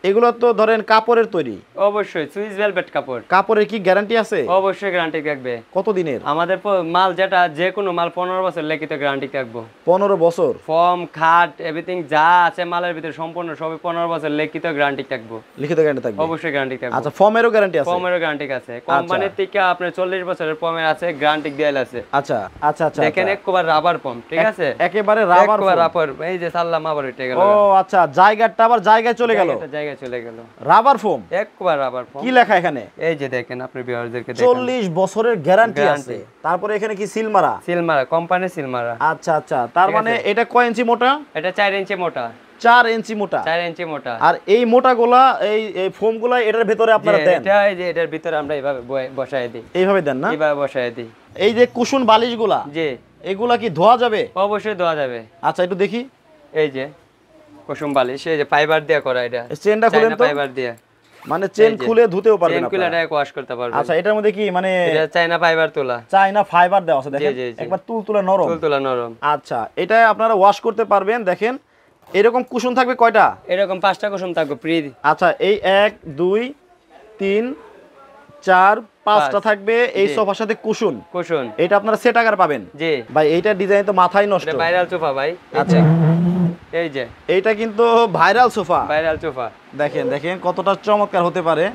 এগুলো তো ধরেন কাপড়ের তৈরি। অবশ্যই সুইস ভেলভেট কাপড়। কাপড়ের কি গ্যারান্টি আছে? অবশ্যই গ্যারান্টি থাকবে। কত দিনের? আমাদের মাল যেটা যে কোনো মাল 15 বছর লিখিত গ্যারান্টি থাকবে। 15 বছর? ফর্ম খাট এভরিথিং যা আছে মালের ভিতরে সম্পূর্ণ সবই 15 বছর লিখিত গ্যারান্টি থাকবে। লিখিত গ্যারান্টি থাকবে? অবশ্যই গ্যারান্টি থাকবে। আচ্ছা, ফর্মেরও গ্যারান্টি আছে? ফর্মেরও গ্যারান্টি আছে। কোম্পানি থেকে আপনার 40 বছরের ফর্মের আছে, গ্যারান্টি দেয়াল আছে। আচ্ছা আচ্ছা আচ্ছা, দেখেন একবার রাবার ফর্ম, ঠিক আছে? একেবারে রাবার রাবার। এই যে সাল্লাম আবার উঠে গেল। ও আচ্ছা, জায়গাটা আবার জায়গায় চলে গেল। জায়গায় চলে গেল। রাবার ফোম, একবার রাবার ফোম। কি লেখা এখানে? এই যে দেখেন আপনি ভিউয়ারদেরকে দেখেন 40 বছরের গ্যারান্টি আছে। তারপরে এখানে কি সিল মারা? সিল মারা, কোম্পানি সিল মারা। আচ্ছা আচ্ছা, তার মানে এটা কয় ইঞ্চি মোটা? এটা 4 ইঞ্চি মোটা। 4 ইঞ্চি মোটা? 4 ইঞ্চি মোটা। আর এই মোটাগুলা এই ফোমগুলা এটার ভিতরে আপনারা দেন? এটা এই যে এটার ভিতরে আমরা এইভাবে বসায় দিই। এইভাবে দেন না? এইভাবে বসায় দিই। এই যে কুশন বালিশগুলা, জি, এগুলা কি ধোয়া যাবে? অবশ্যই ধোয়া যাবে। আচ্ছা, একটু দেখি। এই যে কুসুম বালিশ, এই যে ফাইবার দিয়ে করা। এটা চেনটা খুলেন তো। ফাইবার দিয়ে, মানে চেন খুলে ধুতেও পারবেন চেন খুলে এটা ওয়াশ করতে পারবেন। আচ্ছা, এটার মধ্যে কি মানে এটা চায়না ফাইবার তোলা? চায়না ফাইবার দেওয়া আছে, দেখেন একবার তুলতুলে নরম। তুলতুলে নরম। আচ্ছা, এটা আপনারা ওয়াশ করতে পারবেন। দেখেন এরকম কুশন থাকবে কয়টা? এরকম 5টা কুসুম থাকবে ফ্রি। আচ্ছা, এই 1 2 3 4 5টা থাকবে এই সোফার সাথে কুশন। কুশন এটা আপনারা সেট আকার পাবেন? জি ভাই, এইটা ডিজাইন তো মাথায় নষ্ট। এটা ভাইরাল সোফা ভাই। আচ্ছা, এই যে এইটা কিন্তু ভাইরাল সোফা। ভাইরাল সোফা দেখেন দেখেন কতটা চমৎকার হতে পারে।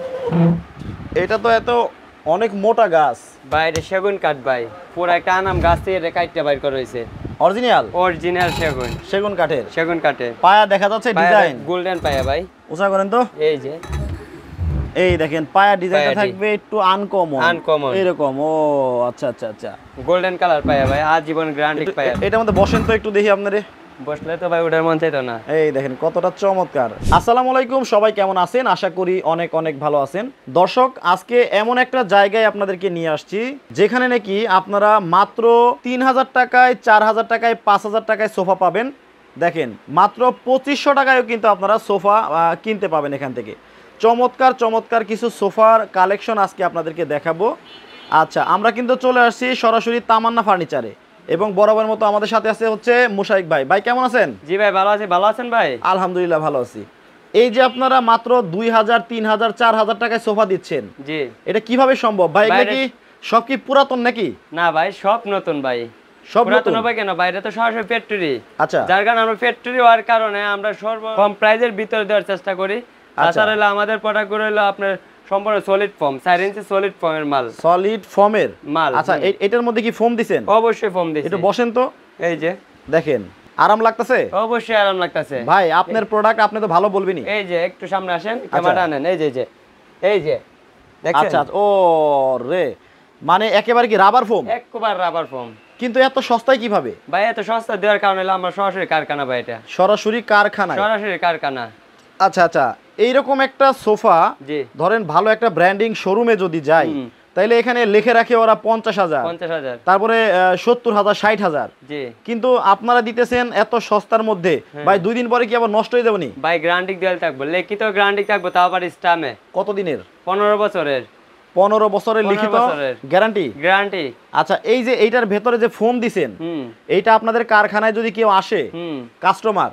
এটা তো এত অনেক মোটা গাছ ভাই, এটা সেগুন কাঠ ভাই। পুরো একটা আনাম গাছ থেকে এটা কাটতে বাইর করা হয়েছে। অরিজিনাল? অরিজিনাল সেগুন। সেগুন কাঠের? সেগুন কাঠে। পায়া দেখা যাচ্ছে ডিজাইন গোল্ডেন পায়া ভাই। উঁচা করেন তো। এই যে এই দেখেন পায়া ডিজাইনটা থাকবে একটু আনকমন এরকম। ও আচ্ছা আচ্ছা আচ্ছা, গোল্ডেন কালার পায়া ভাই, আজীবন গ্যারান্টি পায়া। এটার মধ্যে বসেন তো একটু দেখি আপনারে। বসলে তো ভাই ওটার মন চাইতো না। এই দেখেন কতটা চমৎকার। আসসালামু আলাইকুম, সবাই কেমন আছেন? আশা করি অনেক অনেক ভালো আছেন। দর্শক, আজকে এমন একটা জায়গায় আপনাদেরকে নিয়ে আসছি যেখানে নাকি আপনারা মাত্র 3000 টাকায়, 4000 টাকায়, 5000 টাকায় সোফা পাবেন। দেখেন মাত্র 2500 টাকায়ও কিন্তু আপনারা সোফা কিনতে পাবেন এখান থেকে। চমৎকার চমৎকার কিছু সোফার কালেকশন আজকে আপনাদেরকে দেখাবো। আচ্ছা, আমরা কিন্তু চলে আসছি সরাসরি তামান্না ফার্নিচারে এবং বরাবর মতো আমাদের সাথে আছে হচ্ছে মুশাইক ভাই। ভাই কেমন আছেন? জি ভাই ভালো আছি। ভালো আছেন ভাই? আলহামদুলিল্লাহ ভালো আছি। এই যে আপনারা মাত্র 2000, 3000, 4000 টাকায় সোফা দিচ্ছেন, জি, এটা কিভাবে সম্ভব ভাই? এগুলো কি সব কি পুরাতন নাকি? না ভাই, সব নতুন ভাই। সব নতুন হবে কেন ভাই? এটা তো সরাসরি ফ্যাক্টরি। আচ্ছা, যার কারণে আমরা ফ্যাক্টরি হওয়ার কারণে আমরা সর্ব কম প্রাইজের ভিতরে দেওয়ার চেষ্টা করি। তাছাড়া হলো আমাদের প্রোডাক্টগুলো হলো আপনার সম্পূর্ণ সলিড ফর্ম, 4 ইঞ্চি সলিড ফর্মের মাল। সলিড ফর্মের মাল। আচ্ছা, এটার মধ্যে কি ফোম দিবেন? অবশ্যই ফোম দিছি। একটু বসেন তো। এই যে দেখেন, আরাম লাগতেছে? অবশ্যই আরাম লাগতেছে ভাই। আপনার প্রোডাক্ট আপনি তো ভালো বলবেনই। এই যে একটু সামনে আসেন, ক্যামেরা আনেন। এই যে এই যে দেখছেন? আচ্ছা, ও রে, মানে একেবারে কি রাবার ফোম? একবার রাবার ফোম। কিন্তু এত সস্তায় কিভাবে ভাই? এত সস্তা দেওয়ার কারণে হলো আমরা সরাসরি কারখানা ভাই। এটা সরাসরি কারখানা? সরাসরি কারখানা। আচ্ছা আচ্ছা, এইরকম একটা সোফা ধরেন ভালো একটা ব্র্যান্ডিং শোরুমে যদি যাই, তাইলে এখানে লিখে রাখে ওরা 50,000, তারপরে 70,000, 60,000, কিন্তু আপনারা দিতেছেন এত সস্তার মধ্যে। ভাই 2 দিন পরে কি আবার নষ্ট হয়ে যাবে নি? ভাই গ্যারান্টি দেওয়া থাকবে, লিখিত গ্যারান্টি থাকবে, তাও আবার স্টামে। কত দিনের? 15 বছরের। 15 বছরের লিখিত গ্যারান্টি? গ্যারান্টি। আচ্ছা, এই যে এইটার ভেতরে যে ফোম দিবেন, এইটা আপনাদের কারখানায় যদি কেউ আসে কাস্টমার,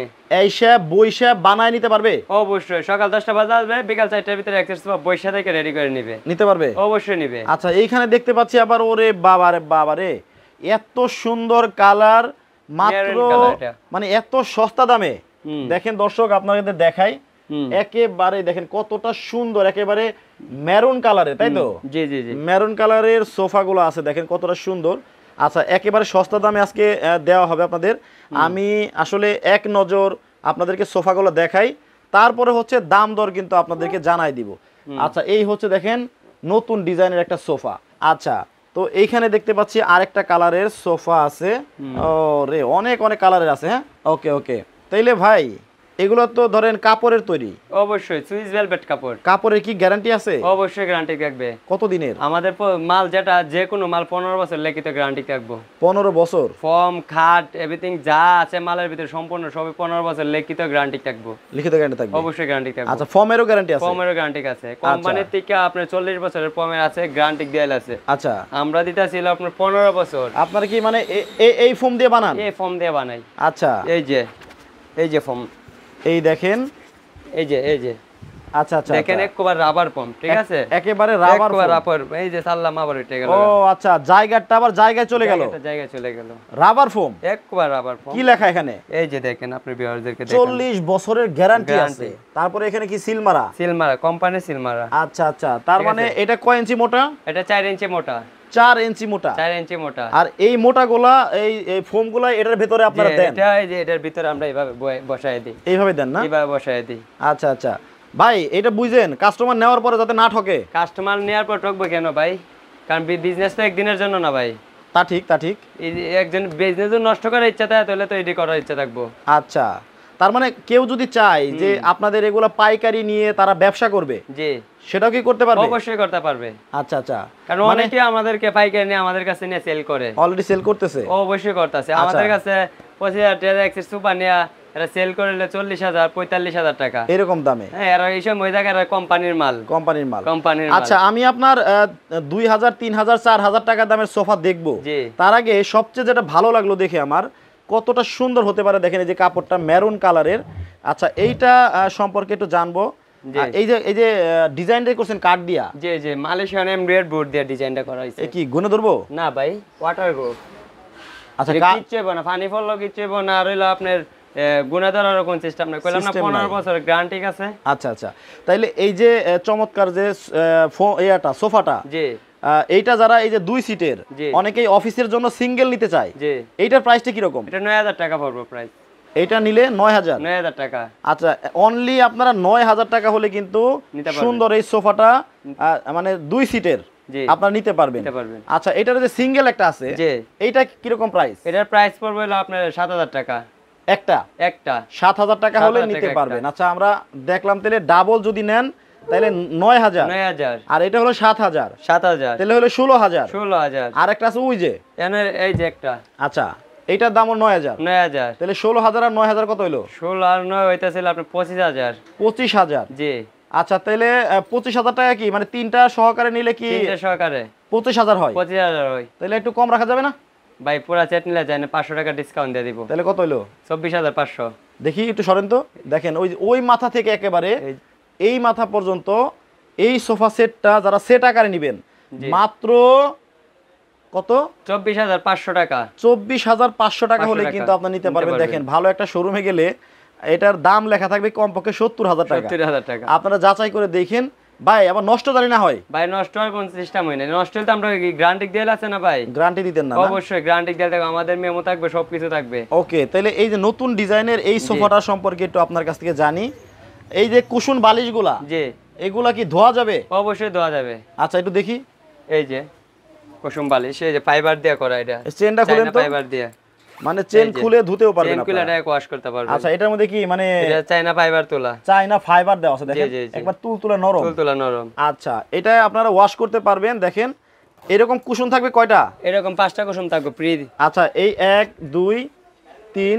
এইসব বইসা বানায় নিতে পারবে? অবশ্যই। সকাল 10টা বাজে আসবে, বিকাল 4টার ভিতরে এক্সেস বইসা থেকে রেডি করে নিতে পারবে? অবশ্যই নিবে। আচ্ছা, এইখানে দেখতে পাচ্ছি আবার, ওরে বাবারে বাবারে, এত সুন্দর কালার, মাত্র মানে এত সস্তা দামে। দেখেন দর্শক, আপনাদের দেখাই, একেবারে দেখেন কতটা সুন্দর, একেবারে মেরুন কালারের, তাই তো? জি জি জি, মেরুন কালারের সোফাগুলো আছে, দেখেন কতটা সুন্দর। আচ্ছা, একেবারে সস্তা দামে আজকে দেওয়া হবে আপনাদের। আমি আসলে এক নজর আপনাদেরকে সোফাগুলো দেখাই, তারপরে হচ্ছে দাম দর কিন্তু আপনাদেরকে জানাই দিব। আচ্ছা, এই হচ্ছে দেখেন নতুন ডিজাইনের একটা সোফা। আচ্ছা, তো এইখানে দেখতে পাচ্ছি আরেকটা কালারের সোফা আছে। ও রে, অনেক অনেক কালারের আছে। হ্যাঁ, ওকে ওকে। তাইলে ভাই এগুলো তো ধরেন কাপড়ের তৈরি? অবশ্যই সুইস ভেলভেট কাপড়। কাপড়ের কি গ্যারান্টি আছে? অবশ্যই গ্যারান্টি থাকবে। কত দিনের? আমাদের মাল যেটা যে কোনো মাল 15 বছর লিখিত গ্যারান্টি থাকবে। 15 বছর? ফর্ম খাট এভরিথিং যা আছে মালের ভিতরে সম্পূর্ণ সবই 15 বছর লিখিত গ্যারান্টি থাকবে। লিখিত গ্যারান্টি থাকবে? অবশ্যই গ্যারান্টি থাকবে। আচ্ছা, ফর্মেরও গ্যারান্টি আছে? ফর্মেরও গ্যারান্টি আছে। কোম্পানি থেকে আপনার 40 বছরের ফর্মের আছে, গ্যারান্টি দেয়াল আছে। আচ্ছা, আমরা দিতাছিল আপনার 15 বছর। আপনারা কি মানে এই ফর্ম দিয়ে বানান? এই ফর্ম দিয়ে বানাই। আচ্ছা, এই যে ফর্ম, এই দেখেন এই যে আচ্ছা আচ্ছা দেখেন একবার রাবার পাম্প, ঠিক আছে, একেবারে রাবার এই যে সাল্লাম আবার উঠে গেল। ও আচ্ছা, জায়গাটা আবার জায়গায় চলে গেল, জায়গায় চলে গেল। রাবার ফোম, একবার রাবার ফোম। কি লেখা এখানে? এই যে দেখেন, আপনি ভিউয়ারদেরকে দেখেন 40 বছরের গ্যারান্টি আছে। তারপরে এখানে কি সিল মারা? সিল মারা, কোম্পানি সিল মারা। আচ্ছা আচ্ছা, তার মানে এটা কয় ইঞ্চি মোটা? এটা 4 ইঞ্চি মোটা। 4 ইঞ্চি মোটা, 4 ইঞ্চি মোটা। আর এই মোটাগুলা এই ফোমগুলা এটার ভিতরে আপনারা দেন? এটা এই যে এটার ভিতরে আমরা এইভাবে বসায় দিই। এইভাবে দেন না? এইভাবে বসায় দিই। আচ্ছা আচ্ছা ভাই, এটা বুঝেন কাস্টমার নেওয়ার পরে যাতে না ঠকে। কাস্টমার নেওয়ার পর ঠকবে কেন ভাই? কারণ বিজনেস তো একদিনের জন্য না ভাই। তা ঠিক, তা ঠিক। একজন বিজনেস নষ্ট করার ইচ্ছা থাকে তাহলে তো এডি করার ইচ্ছা থাকবো। আচ্ছা, তার মানে কেউ যদি চায় যে আপনাদের এগুলা পাইকারি নিয়ে তারা ব্যবসা করবে, জি, সেটাও কি করতে পারবে? অবশ্যই করতে পারবে। আচ্ছা আচ্ছা, কারণ অনেকে আমাদেরকে পাইকারি নিয়ে আমাদের কাছে নিয়ে সেল করে, অলরেডি সেল করতেছে। অবশ্যই করতেছে। আমাদের কাছে 25,000 টাকা এক্সেস সুপার নিয়ে এরা সেল করলে 40,000 45,000 টাকা এরকম দামে। হ্যাঁ, এরা এইসব ওই জায়গায় কোম্পানির মাল, কোম্পানির মাল। আচ্ছা, আমি আপনার 2,000 3,000 4,000 টাকা দামের সোফা দেখবো, তার আগে সবচেয়ে যেটা ভালো লাগলো দেখে আমার, কতটা সুন্দর হতে পারে দেখেন, এই যে কাপড়টা মেরুন কালারের। আচ্ছা, এইটা সম্পর্কে একটু জানবো। এই যে ডিজাইনটা করছেন কাঠ দিয়া? জি জি, মালয়েশিয়ান এমব্রয়ডারি বোর্ড দিয়ে ডিজাইনটা করা হয়েছে। কি গুনে ধরবো? না ভাই, ওয়াটারপ্রুফ। আচ্ছা, কিচ্ছু হবে না, পানি পড়লো কিচ্ছু হবে না। আর হইলো আপনার গুণা ধরার কোন সিস্টেম না, কইলাম না 15 বছরের গ্যারান্টি আছে। আচ্ছা আচ্ছা, তাইলে এই যে চমৎকার যে এইটা সোফাটা, জি, এইটা যারা এই যে 2 সিটের, অনেকেই অফিসের জন্য সিঙ্গেল নিতে চায়, জি, এইটার প্রাইসটা কি রকম? এটা 9,000 টাকা পড়বে প্রাইস। এইটা নিলে 9,000 টাকা। আচ্ছা, অনলি আপনারা 9,000 টাকা হলে কিন্তু সুন্দর এই সোফাটা মানে 2 সিটের আপনারা নিতে পারবেন। আচ্ছা, এটার যে সিঙ্গেল একটা আছে, এইটা কি রকম প্রাইস? এটার প্রাইস পড়বে হলো আপনার 7,000 টাকা। একটা 7,000 টাকা হলে নিতে পারবেন। আচ্ছা, আমরা দেখলাম তাহলে ডাবল যদি নেন তাহলে 9,000, আর এটা হলো 7,000, তাহলে হলো 16,000। আর একটা আছে ওই যে এই যে একটা, আচ্ছা, এইটার দাম 9,000, তাহলে 16,000 আর 9,000 কত হলো? 16 আর 9 হইতাছিল আপনার 25,000। জি। আচ্ছা, তাহলে 25,000 টাকা কি মানে তিনটা সহকারে নিলে কি? তিনটা সহকারে 25,000 হয়? 25,000 হয়। তাহলে একটু কম রাখা যাবে না ভাই? পুরা সেট নিলে যায় না, 500 টাকা ডিসকাউন্ট দিয়ে দিব। তাহলে কত হলো? 24,500। দেখি একটু সরেন তো, দেখেন ওই মাথা থেকে একেবারে এই মাথা পর্যন্ত এই সোফা সেটটা যারা সেট আকারে নেবেন মাত্র কত? 24,500 টাকা। 24,500 টাকা হলে কিন্তু আপনারা নিতে পারবেন। দেখেন, ভালো একটা শোরুমে গেলে এটার দাম লেখা থাকবে কমপক্ষে 70,000 টাকা। 70,000 টাকা। আপনারা যাচাই করে দেখেন ভাই, আবার নষ্ট জানি না হয়। ভাই, নষ্ট হওয়ার কোন সিস্টেম হয় না। নষ্ট হলে তো আমরা গ্যারান্টি দিয়ে আছে না ভাই? গ্যারান্টি দিতেন না? অবশ্যই গ্যারান্টি দিয়ে থাকবে, আমাদের মেমো থাকবে, সবকিছু থাকবে। ওকে, তাহলে এই যে নতুন ডিজাইনের এই সোফাটা সম্পর্কে একটু আপনার কাছ থেকে জানি। এই যে কুশন বালিশগুলা, জি, এগুলা কি ধোয়া যাবে? অবশ্যই ধোয়া যাবে। আচ্ছা, একটু দেখি। এই যে কুসুম বালিশ, এই যে ফাইবার দিয়ে করা, এটা চেনটা খুলেন তো। ফাইবার দিয়ে, মানে চেন খুলে ধুতেও পারবেন আপনারা, চেন খুলে এটা ওয়াশ করতে পারবেন। আচ্ছা, এটার মধ্যে কি মানে এটা চায়না ফাইবার তোলা, চায়না ফাইবার দেওয়া আছে দেখেন, একবার তুলতুলা নরম। আচ্ছা, এটা আপনারা ওয়াশ করতে পারবেন। দেখেন, এরকম কুশন থাকবে কয়টা? এরকম 5টা কুসুম থাকবে ফ্রি। আচ্ছা, এই 1 2 3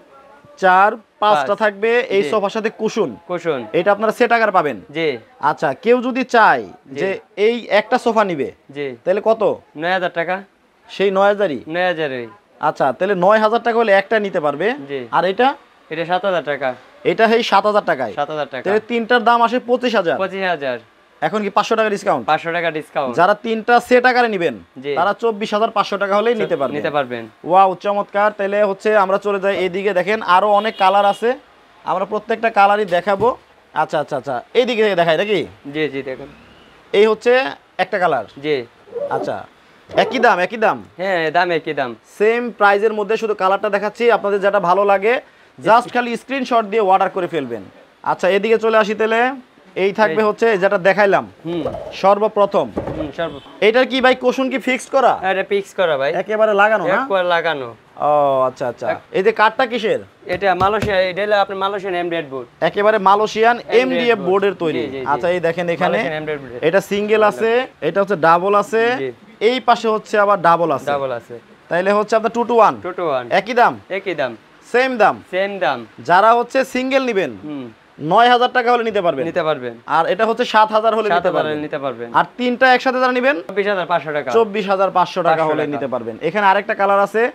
4 5টা থাকবে এই সোফার সাথে কুশন। এটা আপনারা সেট আকার পাবেন। জি। আচ্ছা, কেউ যদি চায় যে এই একটা সোফা নিবে, জি, তাহলে কত? 9,000 টাকা। সেই 9,000ই? 9,000ই। আচ্ছা, তাহলে 9,000 টাকা হলে একটা নিতে পারবে। আর এটা? এটা 7,000 টাকা। এটা সেই 7,000 টাকায়। 7,000 টাকা। তাহলে তিনটার দাম আসে 25,000। 25,000। এখন কি 500 টাকা ডিসকাউন্ট? 500 টাকা ডিসকাউন্ট। যারা তিনটা সেট আকারে নেবেন তারা 24,500 টাকা হলেই নিতে পারবেন। ওয়াও, চমৎকার। তাহলে হচ্ছে আমরা চলে যাই এইদিকে। দেখেন, আরো অনেক কালার আছে, আমরা প্রত্যেকটা কালারই দেখাবো। আচ্ছা আচ্ছা আচ্ছা, এইদিকে দেখাই নাকি? জি জি, দেখুন, এই হচ্ছে একটা কালার। জি। আচ্ছা, একই দাম? হ্যাঁ, দাম একই দাম, সেম প্রাইজের মধ্যে, শুধু কালারটা দেখাচ্ছি। আপনাদের যেটা ভালো লাগে জাস্ট খালি স্ক্রিনশট দিয়ে অর্ডার করে ফেলবেন। আচ্ছা, এদিকে চলে আসি। তাহলে এই থাকবে হচ্ছে যেটা দেখাইলাম সর্বপ্রথম। এটার কি ভাই কুশন কি ফিক্সড করা? এটা ফিক্স করা ভাই, একেবারে লাগানো না? একবারে লাগানো। ও আচ্ছা আচ্ছা, এই যে কাঠটা কিসের? এটা মালয়েশিয়া, এটা হলো আপনার মালয়েশিয়ান এমডিএফ বোর্ড। একেবারে মালয়েশিয়ান এমডিএফ বোর্ডের তৈরি। আচ্ছা, এই দেখেন এখানে এটা সিঙ্গেল আছে, এটা হচ্ছে ডাবল আছে, এই পাশে হচ্ছে আবার ডাবল আছে। তাইলে হচ্ছে আপনার 2 to 1। একই দাম? একই দাম, সেম দাম। যারা হচ্ছে সিঙ্গেল নেবেন 9,000 টাকা হলে নিতে পারবেন। আর এটা হচ্ছে 7,000 হলে নিতে পারবেন। আর তিনটা একসাথে যারা নেবেন 24,500 টাকা হলে নিতে পারবেন। এখানে আরেকটা কালার আছে,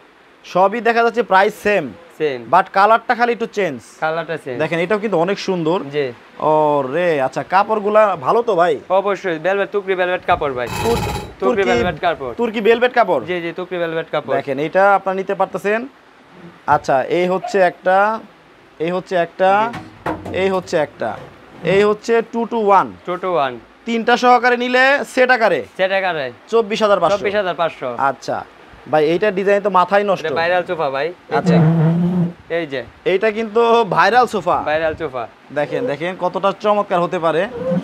সবই দেখা যাচ্ছে প্রাইস সেম সেম, বাট কালারটা খালি একটু চেঞ্জ। কালারটা চেঞ্জ। দেখেন এটাও কিন্তু অনেক সুন্দর। জি। ও রে, আচ্ছা কাপড়গুলা ভালো তো ভাই? অবশ্যই ভেলভেট, তুর্কি ভেলভেট কাপড় ভাই। তুর্কি ভেলভেট কাপড়। তুর্কি ভেলভেট কাপড়। জি জি, তুর্কি ভেলভেট কাপড়। দেখেন এটা আপনারা নিতে পারতেছেন। আচ্ছা এই হচ্ছে একটা, এই হচ্ছে একটা, এই হচ্ছে একটা, এই হচ্ছে 2 to 1 2 to 1 তিনটা সহকারে নিলে সেট আকারে 24,500। 24,500। আচ্ছা ভাই এইটা ডিজাইন তো মাথায় নষ্ট। এটা ভাইরাল সোফা ভাই। আচ্ছা এই যে এইটা কিন্তু ভাইরাল সোফা। ভাইরাল সোফা দেখেন দেখেন কতটা চমৎকার হতে পারে।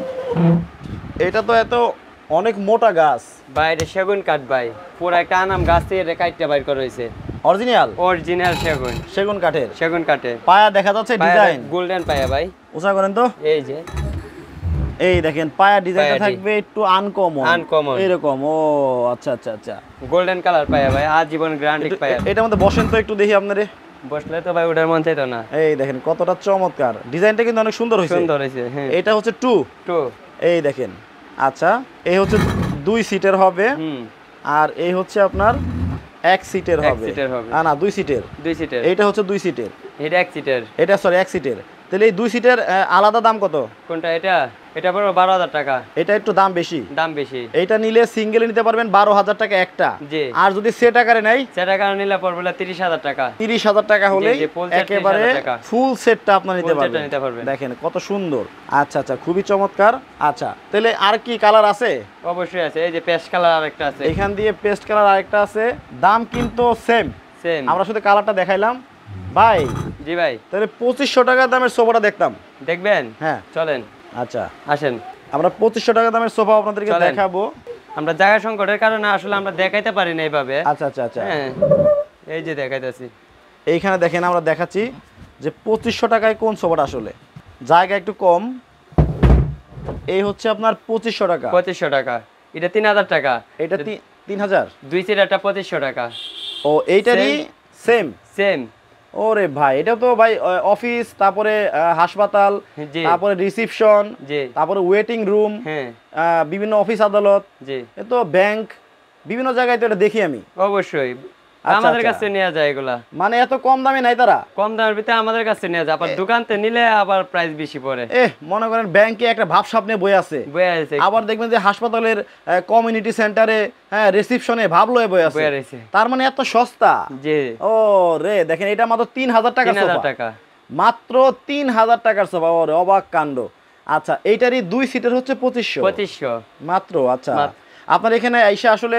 এটা তো এত অনেক মোটা গাছ ভাই, এটা সেগুন কাঠ ভাই, পুরো একটা আনাম গাছ থেকে এটা কাটতে বাইর করা হয়েছে। অরিজিনাল অরিজিনাল সেগুন, সেগুন কাঠের। সেগুন কাঠে পায়া দেখা যাচ্ছে ডিজাইন গোল্ডেন পায়া ভাই। উঁচা করেন তো। এই যে এই দেখেন পায়া ডিজাইনটা থাকবে একটু আনকমন আনকমন এরকম। ও আচ্ছা আচ্ছা আচ্ছা, গোল্ডেন কালার পায়া ভাই, আজীবন গ্যারান্টি পায়া। এটার মধ্যে বসেন তো একটু দেখি আপনারে। বসলে তো ভাই ওটার মন চাইতো না। এই দেখেন কতটা চমৎকার ডিজাইনটা, কিন্তু অনেক সুন্দর হয়েছে। সুন্দর হয়েছে হ্যাঁ। এটা হচ্ছে 2 এই দেখেন। আচ্ছা এই হচ্ছে 2 সিটের হবে, আর এই হচ্ছে আপনার 1 সিটের হবে। না না 2 সিটের। 2 সিটের। এইটা হচ্ছে 2 সিটের। এটা 1 সিটের। এটা সরি 1 সিটের। তাহলে এই 2 সিটের আলাদা দাম কত? কোনটা? এটা এটা পড়বে 12,000 টাকা। এটা একটু দাম বেশি। দাম বেশি। এইটা নিলে সিঙ্গেল নিতে পারবেন 12,000 টাকা একটা। জি। আর যদি সেট আকারে নেই, সেট আকারে নিলে পড়বে 30,000 টাকা। 30,000 টাকা হলে একেবারে ফুল সেটটা আপনি নিতে পারবেন। দেখেন কত সুন্দর। আচ্ছা আচ্ছা খুবই চমৎকার। আচ্ছা তাহলে আর কি কালার আছে? অবশ্যই আছে। এই যে পেস্ট কালার আরেকটা আছে। এখান দিয়ে পেস্ট কালার আরেকটা আছে। দাম কিন্তু সেম। আমরা শুধু কালারটা দেখাইলাম ভাই। জি ভাই। তাহলে 2500 টাকা দামের সোফাটা দেখতাম। দেখবেন? হ্যাঁ চলেন। আচ্ছা আসেন, আমরা 2500 টাকা দামের সোফা আপনাদেরকে দেখাবো। আমরা জায়গা সংকটের কারণে আসলে আমরা দেখাইতে পারি না এইভাবে। আচ্ছা আচ্ছা আচ্ছা, হ্যাঁ এই যে দেখাইতেছি। এইখানে দেখেন আমরা দেখাচ্ছি যে 2500 টাকায় কোন সোফাটা, আসলে জায়গা একটু কম। এই হচ্ছে আপনার 2500 টাকা। 2500 টাকা। এটা 3000 টাকা। এটা 3000। 2 সিটারটা 2500 টাকা। ও এইটারই সেম সেম। ওরে ভাই এটা তো ভাই অফিস, তারপরে হাসপাতাল, তারপরে রিসিপশন, তারপরে ওয়েটিং রুম, বিভিন্ন অফিস আদালত, এ তো ব্যাংক, বিভিন্ন জায়গায় তো এটা দেখি আমি। অবশ্যই আমাদের কাছে নেওয়া যায় এগুলা। মানে এত কম দামে নাই তারা? কম দামের ভিতরে আমাদের কাছে নেওয়া যায়, আবার দোকানতে নিলে আবার প্রাইস বেশি পড়ে। মনে করেন ব্যাংকে একটা ভাবসাব নিয়ে বই আছে, আবার দেখবেন যে হাসপাতালের কমিউনিটি সেন্টারে, হ্যাঁ রিসিপশনে ভাব লয়ে বই আছে। তার মানে এত সস্তা। জি। ও রে দেখেন এটা মাত্র 3000 টাকা। 3000 টাকা মাত্র 3000 টাকার সোফা। ওরে অবাক কাণ্ড। আচ্ছা এইটারই 2 সিটের হচ্ছে 2500 মাত্র। আচ্ছা আপনার এখানে আইসা আসলে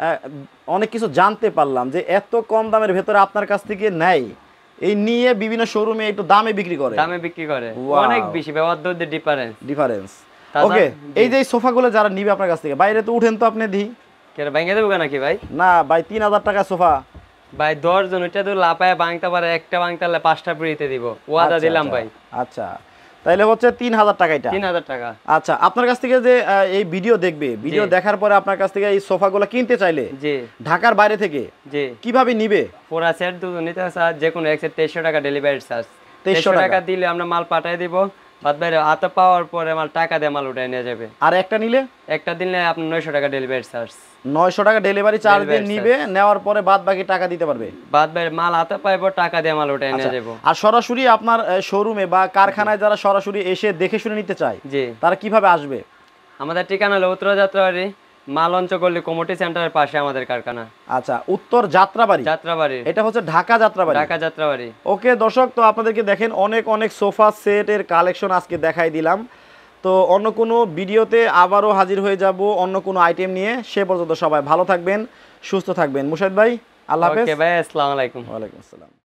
অনেক কিছু জানতে পারলাম যে এত কম দামের ভেতরে আপনার কাছ থেকে নেয়, এই নিয়ে বিভিন্ন শোরুমে একটু দামে বিক্রি করে। অনেক বেশি ডিফারেন্স। ওকে এই যে সোফাগুলো যারা নিবে আপনার কাছ থেকে, বাইরে তো উঠেন তো আপনি দিই কেন ভাঙে দেবো নাকি ভাই? না ভাই 3000 টাকা সোফা ভাই 10 জন ওইটা তো লাপায় ভাঙতে পারে, একটা ভাঙতে হলে 5টা ফ্রিতে দিব, ওয়াদা দিলাম ভাই। আচ্ছা তাইলে হচ্ছে 3000 টাকা। এটা 3000 টাকা। আচ্ছা আপনার কাছ থেকে যে এই ভিডিও দেখবে, ভিডিও দেখার পরে আপনার কাছ থেকে এই সোফাগুলো কিনতে চাইলে জি ঢাকার বাইরে থেকে জি কিভাবে নিবে? পুরো সেট দুটো নিতে স্যার, যে কোনো এক সেট 2300 টাকা ডেলিভারি চার্জ। 2300 টাকা দিলে আমরা মাল পাঠিয়ে দিব, বাদ বাইরে হাতে পাওয়ার পরে মাল টাকা দিয়ে মাল উঠায় নিয়ে যাবে। আর একটা নিলে? একটা দিলে আপনি 900 টাকা ডেলিভারি চার্জ। 900 টাকা ডেলিভারি চার্জ দিয়ে নিবে, নেওয়ার পরে বাদ বাকি টাকা দিতে পারবে। বাদ বাইরে মাল হাতে পাইব, টাকা দিয়ে মাল উঠায় নিয়ে যাবে। আর সরাসরি আপনার শোরুমে বা কারখানায় যারা সরাসরি এসে দেখে শুনে নিতে চায়, জি তারা কিভাবে আসবে? আমাদের ঠিকানা হলো উত্তর যাত্রাবাড়ি, মালঞ্চ গল্লি কমিউনিটি সেন্টারের পাশে আমাদের কারখানা। আচ্ছা উত্তর যাত্রাবাড়ি। এটা হচ্ছে ঢাকা যাত্রাবাড়ি। ওকে দর্শক, তো আপনাদেরকে দেখেন অনেক অনেক সোফা সেটের কালেকশন আজকে দেখাই দিলাম। তো অন্য কোনো ভিডিওতে আবারও হাজির হয়ে যাব অন্য কোনো আইটেম নিয়ে। সে পর্যন্ত সবাই ভালো থাকবেন, সুস্থ থাকবেন। মুশাহিদ ভাই আল্লাহ হাফেজ। ওকে ভাই, আসসালামু আলাইকুম। ওয়া আলাইকুম আসসালাম।